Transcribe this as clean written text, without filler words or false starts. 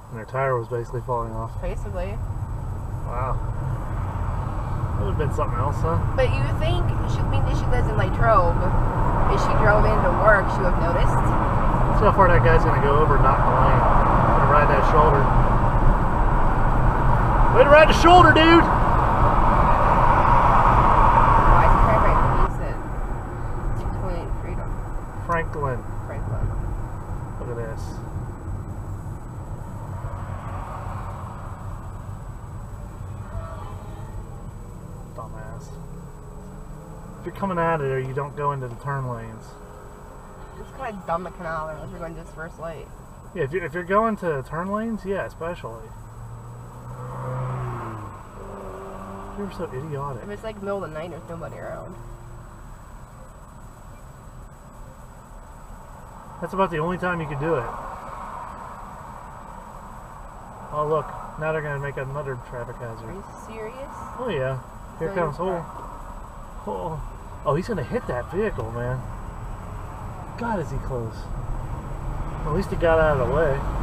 And their tire was basically falling off. Basically. Wow. That would have been something else, huh? But you think, she lives in Latrobe. If she drove into work, she would have noticed. See how far that guy's going to go over not in the lane. Gonna ride that shoulder. Way to ride the shoulder, dude! Why is it Franklin? 228 Freedom. Franklin. Franklin. Look at this. Dumbass. If you're coming out of there, you don't go into the turn lanes. It's kind of dumb to come out there unless you're going to this first light. Yeah, if you're going to turn lanes, yeah, especially. You're so idiotic. If it's like middle of the night, there's nobody around. That's about the only time you could do it. Oh look, now they're gonna make another traffic hazard. Are you serious? Oh yeah, here comes oh, he's gonna hit that vehicle, man. God, is he close? At least he got out of the way.